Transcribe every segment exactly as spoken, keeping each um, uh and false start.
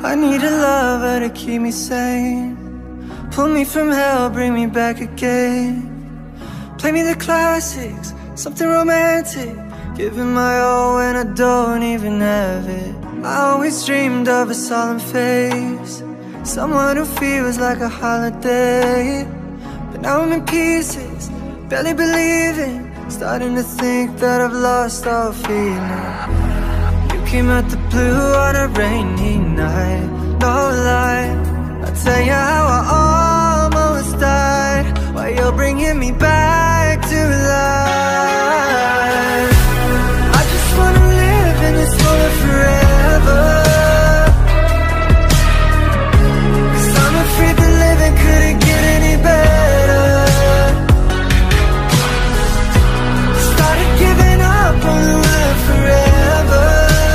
I need a lover to keep me sane, pull me from hell, bring me back again. Play me the classics, something romantic, giving my all when I don't even have it. I always dreamed of a solemn face, someone who feels like a holiday. But now I'm in pieces, barely believing, starting to think that I've lost all feeling. You came out the blue on a rainy night, no lie, I'll tell you how I almost died, while you're bringing me back to life. I just wanna live in this moment forever, 'cause I'm afraid that living couldn't get any better. Started giving up on the world forever,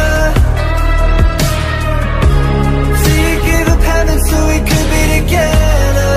till you gave up heaven so we could be together.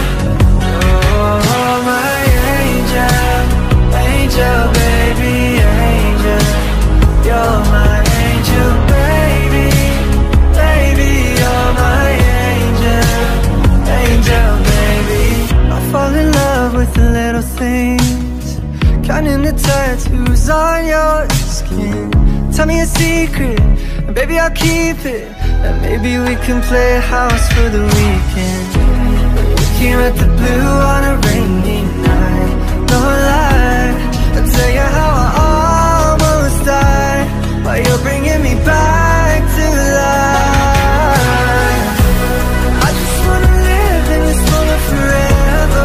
Oh, my angel, angel, baby, angel, you're my angel, baby, baby, you're my angel, angel, baby. I fall in love with the little things, counting the tattoos on your skin. Tell me a secret, and baby I'll keep it, and maybe we can play house for the weekend. We came at the blue on a rainy night, no lie, I'll tell you how I almost died, while you're bringing me back to life. I just wanna live in this moment forever,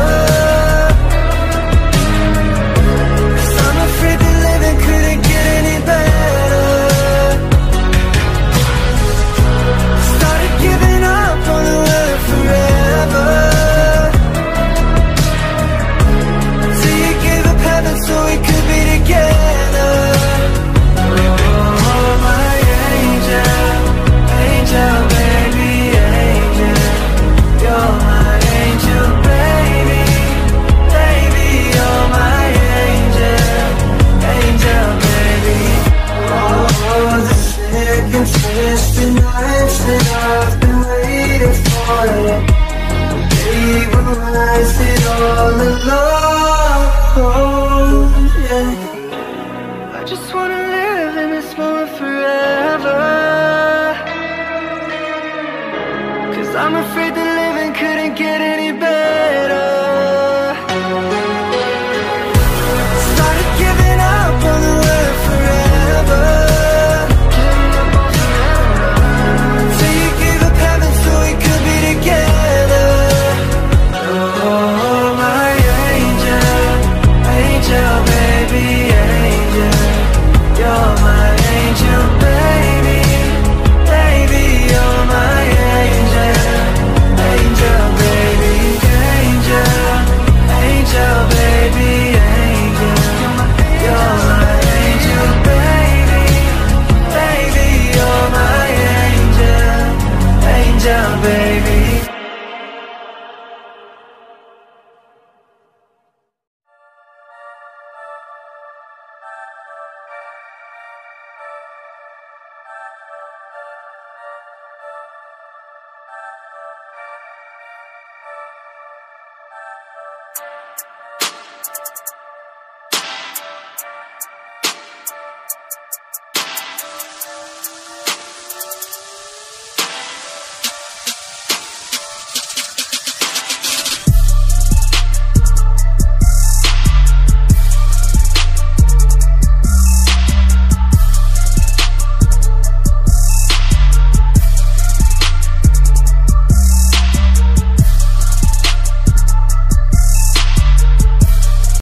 'cause I'm afraid that living couldn't get any better. Started giving up on the world forever, till you gave up heaven so we could be together. Oh, my angel, angel, baby, angel, you're my angel, baby, baby, you're my angel, angel, baby. Oh, the second twisted nights that I've been waiting for, they were wasted all alone.